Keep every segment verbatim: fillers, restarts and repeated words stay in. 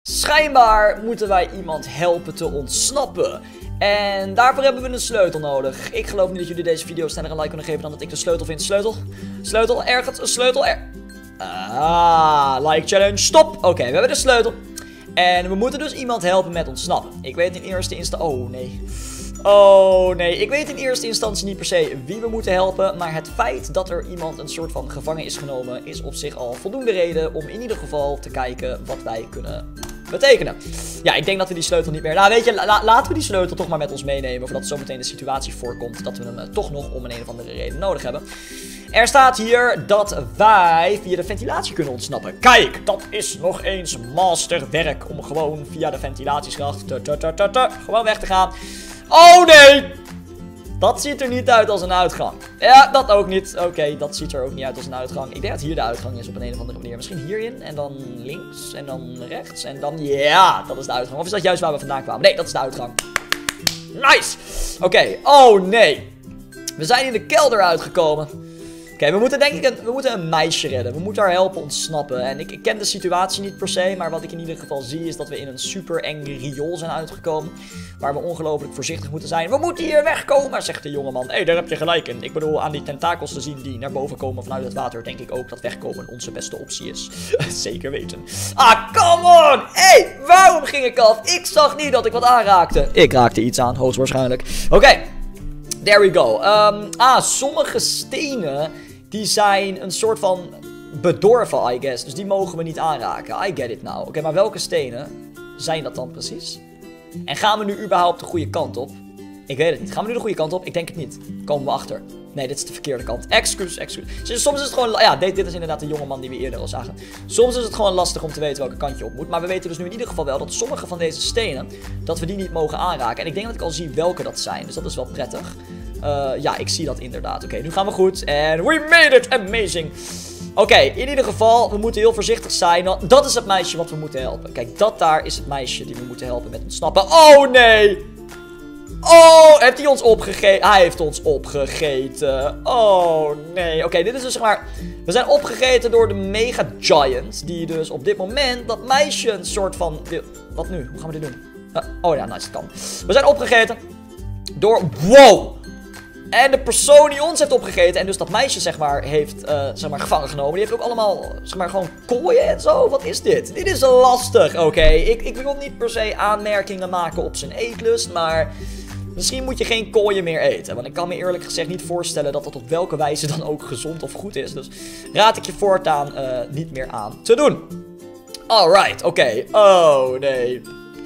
Schijnbaar moeten wij iemand helpen te ontsnappen. En daarvoor hebben we een sleutel nodig. Ik geloof niet dat jullie deze video sneller een like kunnen geven dan dat ik de sleutel vind. Sleutel? Sleutel? Ergens een sleutel? Er... Ah, like challenge. Stop! Oké, okay, we hebben de sleutel. En we moeten dus iemand helpen met ontsnappen. Ik weet in eerste instantie... Oh, nee. Oh, nee. Ik weet in eerste instantie niet per se wie we moeten helpen. Maar het feit dat er iemand een soort van gevangen is genomen... is op zich al voldoende reden om in ieder geval te kijken wat wij kunnen betekenen. Ja, ik denk dat we die sleutel niet meer... Nou, weet je, la laten we die sleutel toch maar met ons meenemen... voordat zometeen de situatie voorkomt dat we hem uh, toch nog om een, een of andere reden nodig hebben. Er staat hier dat wij via de ventilatie kunnen ontsnappen. Kijk, dat is nog eens masterwerk om gewoon via de ventilatieschacht te, te, te, te, te, gewoon weg te gaan. Oh nee! Dat ziet er niet uit als een uitgang. Ja, dat ook niet. Oké, okay, dat ziet er ook niet uit als een uitgang. Ik denk dat hier de uitgang is op een, een of andere manier. Misschien hierin en dan links en dan rechts en dan... Ja, dat is de uitgang. Of is dat juist waar we vandaan kwamen? Nee, dat is de uitgang. Nice! Oké, okay. Oh nee. We zijn in de kelder uitgekomen. Oké, okay, we moeten denk ik een, we moeten een meisje redden. We moeten haar helpen ontsnappen. En ik, ik ken de situatie niet per se, maar wat ik in ieder geval zie is dat we in een super eng riool zijn uitgekomen. Waar we ongelooflijk voorzichtig moeten zijn. We moeten hier wegkomen, zegt de jongeman. Hé, hey, daar heb je gelijk in. Ik bedoel, aan die tentakels te zien die naar boven komen vanuit het water, denk ik ook dat wegkomen onze beste optie is. Zeker weten. Ah, come on! Hé, hey, waarom ging ik af? Ik zag niet dat ik wat aanraakte. Ik raakte iets aan, hoogstwaarschijnlijk. Oké. Okay. There we go. Um, ah, sommige stenen, die zijn een soort van bedorven, I guess. Dus die mogen we niet aanraken. I get it now. Oké, okay, maar welke stenen zijn dat dan precies? En gaan we nu überhaupt de goede kant op? Ik weet het niet. Gaan we nu de goede kant op? Ik denk het niet. Komen we achter. Nee, dit is de verkeerde kant. Excuus, excuus. Soms is het gewoon... Ja, dit, dit is inderdaad de jongeman die we eerder al zagen. Soms is het gewoon lastig om te weten welke kant je op moet. Maar we weten dus nu in ieder geval wel dat sommige van deze stenen... dat we die niet mogen aanraken. En ik denk dat ik al zie welke dat zijn. Dus dat is wel prettig. Uh, ja, ik zie dat inderdaad. Oké, okay, nu gaan we goed. En we made it! Amazing! Oké, okay, in ieder geval, we moeten heel voorzichtig zijn. Want dat is het meisje wat we moeten helpen. Kijk, dat daar is het meisje die we moeten helpen met ontsnappen. Oh, nee! Oh, heeft hij ons opgegeten? Hij heeft ons opgegeten. Oh, nee. Oké, okay, dit is dus zeg maar... We zijn opgegeten door de Mega Giant. Die dus op dit moment dat meisje een soort van... Wat nu? Hoe gaan we dit doen? Uh, oh ja, nice, dat kan. We zijn opgegeten door... Wow! En de persoon die ons heeft opgegeten en dus dat meisje zeg maar heeft uh, zeg maar gevangen genomen. Die heeft ook allemaal zeg maar gewoon kooien en zo. Wat is dit? Dit is lastig. Oké, okay. ik, ik wil niet per se aanmerkingen maken op zijn eetlust, maar... Misschien moet je geen kooien meer eten. Want ik kan me eerlijk gezegd niet voorstellen dat dat op welke wijze dan ook gezond of goed is. Dus raad ik je voortaan uh, niet meer aan te doen. Alright, oké. Okay. Oh nee.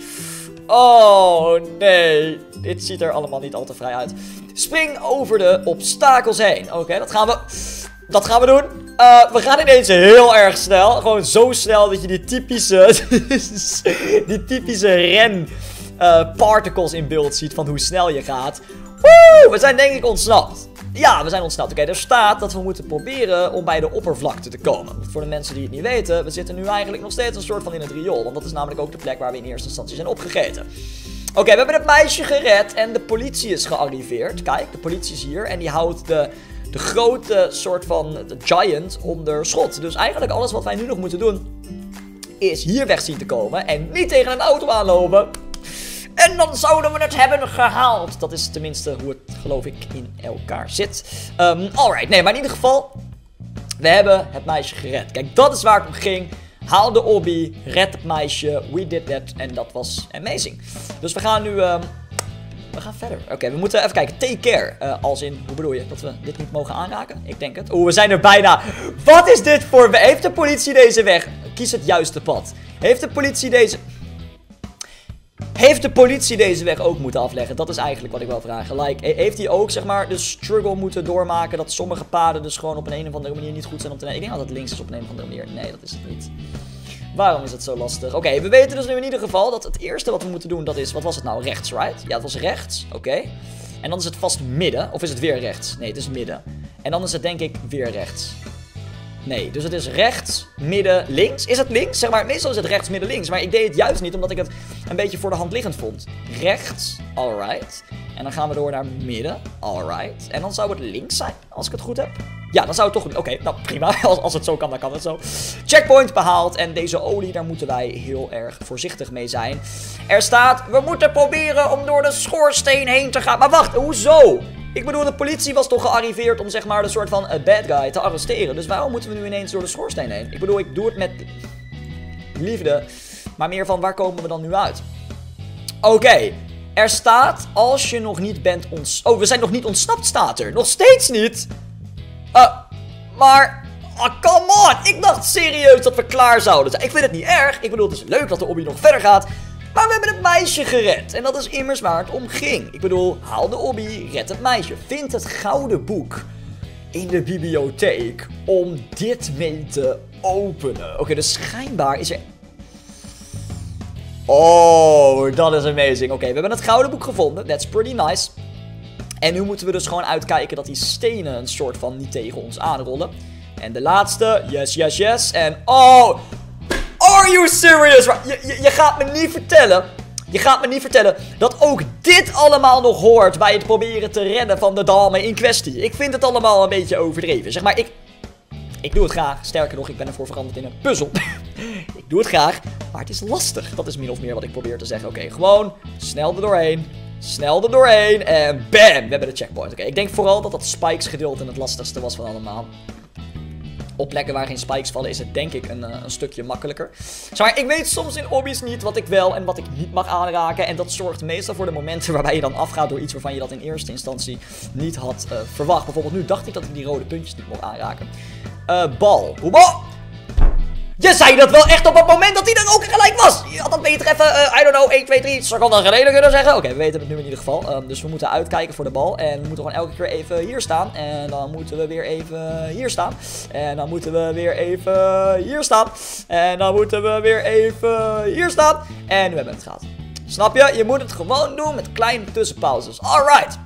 Oh nee. Dit ziet er allemaal niet al te vrij uit. Spring over de obstakels heen. Oké, okay, dat gaan we... Dat gaan we doen. Uh, we gaan ineens heel erg snel. Gewoon zo snel dat je die typische... die typische ren... Uh, particles in beeld ziet van hoe snel je gaat. Woe! We zijn denk ik ontsnapt. Ja, we zijn ontsnapt. Oké, okay, er staat dat we moeten proberen om bij de oppervlakte te komen. Voor de mensen die het niet weten, we zitten nu eigenlijk nog steeds een soort van in het riool. Want dat is namelijk ook de plek waar we in eerste instantie zijn opgegeten. Oké, okay, we hebben het meisje gered en de politie is gearriveerd. Kijk, de politie is hier en die houdt de... De grote soort van de giant onder schot. Dus eigenlijk alles wat wij nu nog moeten doen is hier weg zien te komen en niet tegen een auto aanlopen. En dan zouden we het hebben gehaald. Dat is tenminste hoe het, geloof ik, in elkaar zit. Um, alright, nee, maar in ieder geval... We hebben het meisje gered. Kijk, dat is waar het om ging. Haal de obby, red het meisje. We did that. En dat was amazing. Dus we gaan nu... Um, we gaan verder. Oké, okay, we moeten even kijken. Take care. Uh, als in, hoe bedoel je? Dat we dit niet mogen aanraken? Ik denk het. Oeh, we zijn er bijna. Wat is dit voor... Heeft de politie deze weg? Kies het juiste pad. Heeft de politie deze... Heeft de politie deze weg ook moeten afleggen? Dat is eigenlijk wat ik wil vragen. Like, heeft hij ook, zeg maar, de struggle moeten doormaken dat sommige paden dus gewoon op een, een of andere manier niet goed zijn om te nemen? Ik denk dat het links is op een, een of andere manier. Nee, dat is het niet. Waarom is het zo lastig? Oké, okay, we weten dus nu in ieder geval dat het eerste wat we moeten doen, dat is, wat was het nou? Rechts, right? Ja, het was rechts. Oké. Okay. En dan is het vast midden. Of is het weer rechts? Nee, het is midden. En dan is het denk ik weer rechts. Nee, dus het is rechts, midden, links. Is het links? Zeg maar, meestal is het rechts, midden, links. Maar ik deed het juist niet, omdat ik het een beetje voor de hand liggend vond. Rechts, alright. En dan gaan we door naar midden, alright. En dan zou het links zijn, als ik het goed heb. Ja, dan zou het toch... Oké, okay, nou prima. Als, als het zo kan, dan kan het zo. Checkpoint behaald. En deze olie, daar moeten wij heel erg voorzichtig mee zijn. Er staat, we moeten proberen om door de schoorsteen heen te gaan. Maar wacht, hoezo? Ik bedoel, de politie was toch gearriveerd om zeg maar de soort van uh, bad guy te arresteren. Dus waarom moeten we nu ineens door de schoorsteen heen? Ik bedoel, ik doe het met liefde. Maar meer van, waar komen we dan nu uit? Oké. Okay. Er staat, als je nog niet bent ons... Oh, we zijn nog niet ontsnapt, staat er. Nog steeds niet. Uh, maar... Oh, come on. Ik dacht serieus dat we klaar zouden zijn. Ik vind het niet erg. Ik bedoel, het is leuk dat de obby nog verder gaat. Maar we hebben het meisje gered. En dat is immers waar het om ging. Ik bedoel, haal de obby, red het meisje. Vind het gouden boek in de bibliotheek om dit mee te openen. Oké, okay, dus schijnbaar is er... Oh, dat is amazing. Oké, okay, we hebben het gouden boek gevonden. That's pretty nice. En nu moeten we dus gewoon uitkijken dat die stenen een soort van niet tegen ons aanrollen. En de laatste. Yes, yes, yes. En oh... Are you serious? Je, je, je gaat me niet vertellen... Je gaat me niet vertellen dat ook dit allemaal nog hoort bij het proberen te redden van de dame in kwestie. Ik vind het allemaal een beetje overdreven. Zeg maar, ik... Ik doe het graag. Sterker nog, ik ben ervoor veranderd in een puzzel. Ik doe het graag, maar het is lastig. Dat is min of meer wat ik probeer te zeggen. Oké, okay, gewoon snel er doorheen. Snel er doorheen. En bam, we hebben de checkpoint. Oké, okay, ik denk vooral dat dat spikes gedeelte het lastigste was van allemaal. Op plekken waar geen spikes vallen is het denk ik een, uh, een stukje makkelijker. Zeg maar, ik weet soms in obby's niet wat ik wel en wat ik niet mag aanraken. En dat zorgt meestal voor de momenten waarbij je dan afgaat door iets waarvan je dat in eerste instantie niet had uh, verwacht. Bijvoorbeeld nu dacht ik dat ik die rode puntjes niet mocht aanraken. Uh, bal. Hoeba! Je zei dat wel echt op het moment dat hij er ook gelijk was. Je had dat beter even, uh, I don't know, één, twee, drie seconden geleden kunnen zeggen. Oké, okay, we weten het nu in ieder geval. Um, dus we moeten uitkijken voor de bal. En we moeten gewoon elke keer even hier staan. En dan moeten we weer even hier staan. En dan moeten we weer even hier staan. En dan moeten we weer even hier staan. En nu hebben we het gehad. Snap je? Je moet het gewoon doen met kleine tussenpauzes. Alright.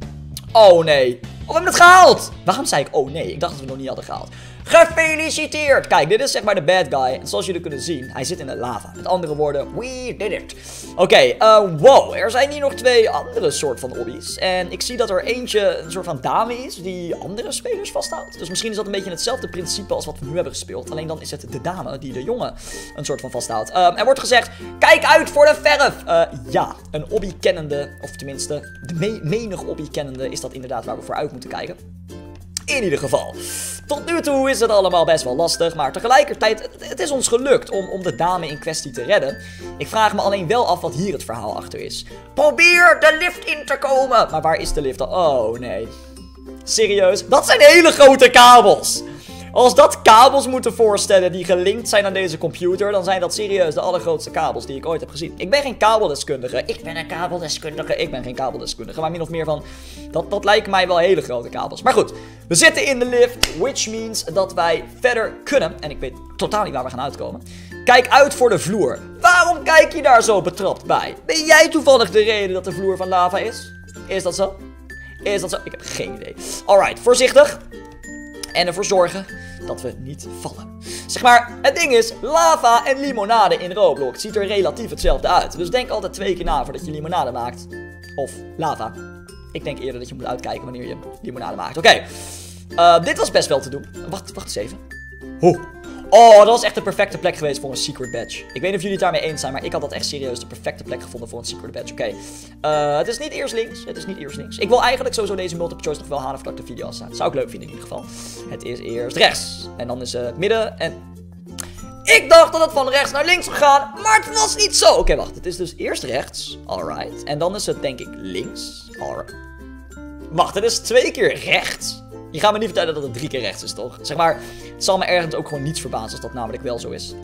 Oh nee. Oh, we hebben het gehaald. Waarom zei ik oh nee? Ik dacht dat we het nog niet hadden gehaald. Gefeliciteerd! Kijk, dit is zeg maar de bad guy. En zoals jullie kunnen zien, hij zit in de lava. Met andere woorden, we did it. Oké, okay, uh, wow. Er zijn hier nog twee andere soort van obby's. En ik zie dat er eentje een soort van dame is die andere spelers vasthoudt. Dus misschien is dat een beetje hetzelfde principe als wat we nu hebben gespeeld. Alleen dan is het de dame die de jongen een soort van vasthoudt. Uh, er wordt gezegd, kijk uit voor de verf! Uh, ja, een obby kennende, of tenminste, de me menige obby kennende is dat inderdaad waar we voor uit moeten kijken. In ieder geval. Tot nu toe is het allemaal best wel lastig, maar tegelijkertijd, het, het is ons gelukt om, om de dame in kwestie te redden. Ik vraag me alleen wel af wat hier het verhaal achter is. Probeer de lift in te komen! Maar waar is de lift dan? Oh nee. Serieus? Dat zijn hele grote kabels! Als dat kabels moeten voorstellen die gelinkt zijn aan deze computer, dan zijn dat serieus de allergrootste kabels die ik ooit heb gezien. Ik ben geen kabeldeskundige. Ik ben een kabeldeskundige. Ik ben geen kabeldeskundige. Maar min of meer van, dat, dat lijken mij wel hele grote kabels. Maar goed, we zitten in de lift, which means dat wij verder kunnen. En ik weet totaal niet waar we gaan uitkomen. Kijk uit voor de vloer. Waarom kijk je daar zo betrapt bij? Ben jij toevallig de reden dat de vloer van lava is? Is dat zo? Is dat zo? Ik heb geen idee. Alright, voorzichtig. En ervoor zorgen dat we niet vallen. Zeg maar, het ding is, lava en limonade in Roblox ziet er relatief hetzelfde uit. Dus denk altijd twee keer na voordat je limonade maakt. Of lava. Ik denk eerder dat je moet uitkijken wanneer je limonade maakt. Oké, okay. uh, dit was best wel te doen. Wacht, wacht eens even. Ho. Oh, dat was echt de perfecte plek geweest voor een secret badge. Ik weet niet of jullie het daarmee eens zijn, maar ik had dat echt serieus de perfecte plek gevonden voor een secret badge. Oké, okay. uh, het is niet eerst links. Het is niet eerst links. Ik wil eigenlijk sowieso deze multiple choice nog wel halen voordat ik de video al staat. Zou ik leuk vinden in ieder geval. Het is eerst rechts. En dan is het midden en... Ik dacht dat het van rechts naar links zou gaan, maar het was niet zo. Oké, okay, wacht. Het is dus eerst rechts. Alright. En dan is het denk ik links. Alright. Wacht, het is twee keer rechts. Je gaat me niet vertellen dat het drie keer rechts is, toch? Zeg maar, het zal me ergens ook gewoon niets verbazen als dat namelijk wel zo is.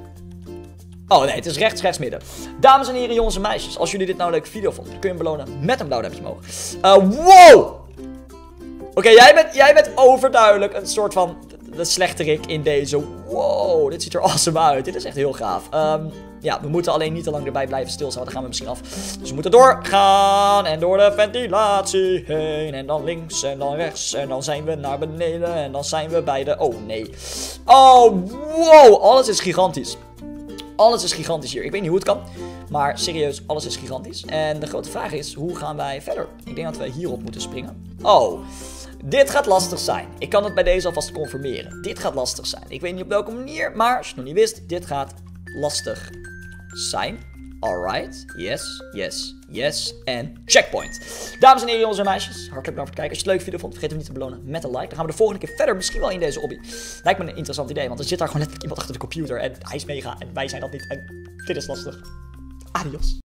Oh nee, het is rechts, rechts, midden. Dames en heren, jongens en meisjes. Als jullie dit nou een leuke video vonden, dan kun je hem belonen met een blauw duimpje omhoog. Uh, wow! Oké, okay, jij, bent, jij bent overduidelijk een soort van de slechterik in deze. Wow, dit ziet er awesome uit. Dit is echt heel gaaf. Um, Ja, we moeten alleen niet te lang erbij blijven stilstaan, want dan gaan we misschien af. Dus we moeten doorgaan en door de ventilatie heen. En dan links en dan rechts en dan zijn we naar beneden en dan zijn we bij de... Oh, nee. Oh, wow. Alles is gigantisch. Alles is gigantisch hier. Ik weet niet hoe het kan. Maar serieus, alles is gigantisch. En de grote vraag is, hoe gaan wij verder? Ik denk dat we hierop moeten springen. Oh, dit gaat lastig zijn. Ik kan het bij deze alvast confirmeren. Dit gaat lastig zijn. Ik weet niet op welke manier, maar als je het nog niet wist, dit gaat lastig zijn. Alright, yes, yes, yes en checkpoint. Dames en heren, jongens en meisjes, hartelijk bedankt voor het kijken. Als je het leuk video vond, vergeet hem niet te belonen met een like. Dan gaan we de volgende keer verder, misschien wel in deze hobby. Lijkt me een interessant idee, want er zit daar gewoon letterlijk iemand achter de computer en hij is mega en wij zijn dat niet. En dit is lastig. Adios.